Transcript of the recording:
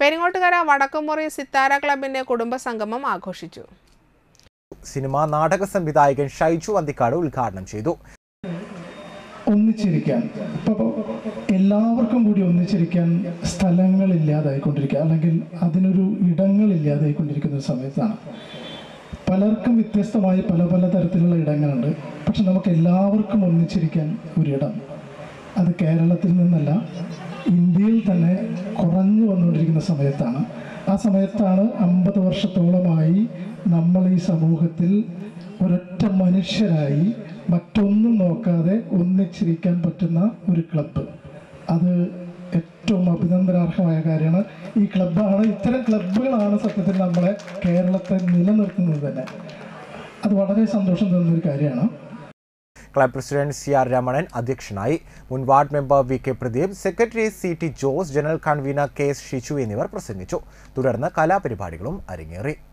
പെരിങ്ങോട്ടുകര വടക്കുമുറി സിത്താര ക്ലബിന്റെ കുടുംബസംഗമം ആഘോഷിച്ചു. സിനിമാ നാടക സംവിധായകൻ ഷൈജു അന്തിക്കാട് ഉദ്ഘാടനം ചെയ്തു. ഒന്നിച്ചിരിക്കാൻ എല്ലാവർക്കും കൂടി ഒന്നിച്ചിരിക്കാൻ സ്ഥലങ്ങളില്ലാതായിക്കൊണ്ടിരിക്കുക, അല്ലെങ്കിൽ അതിനൊരു ഇടങ്ങളില്ലാതായിക്കൊണ്ടിരിക്കുന്ന ഒരു സമയത്താണ്. പലർക്കും വ്യത്യസ്തമായി പല തരത്തിലുള്ള ഇടങ്ങളുണ്ട്. പക്ഷെ നമുക്ക് എല്ലാവർക്കും ഒന്നിച്ചിരിക്കാൻ ഒരിടം അത് കേരളത്തിൽ നിന്നല്ല, ഇന്ത്യയിൽ തന്നെ കുറഞ്ഞു വന്നുകൊണ്ടിരിക്കുന്ന സമയത്താണ്. ആ സമയത്താണ് 50 വർഷത്തോളമായി നമ്മൾ ഈ സമൂഹത്തിൽ ഒരൊറ്റ മനുഷ്യരായി മറ്റൊന്നും നോക്കാതെ ഒന്നിച്ചിരിക്കാൻ പറ്റുന്ന ഒരു ക്ലബ്ബ്. അത് ഏറ്റവും അഭിനന്ദനാർഹമായ കാര്യമാണ്. ഈ ക്ലബ്ബാണ്, ഇത്തരം ക്ലബ്ബുകളാണ് സത്യത്തിൽ നമ്മളെ കേരളത്തെ നിലനിർത്തുന്നത് തന്നെ. അത് വളരെ സന്തോഷം തരുന്നൊരു കാര്യമാണ്. ക്ലബ് പ്രസിഡന്റ് CR രമണൻ അധ്യക്ഷനായി. മുൻ ward member VK Pradeep, secretary CT Jose, general convener KS Shiju എന്നിവർ പ്രസംഗിച്ചു. തുടർന്ന് കലാപരിപാടികളും അരങ്ങേറി.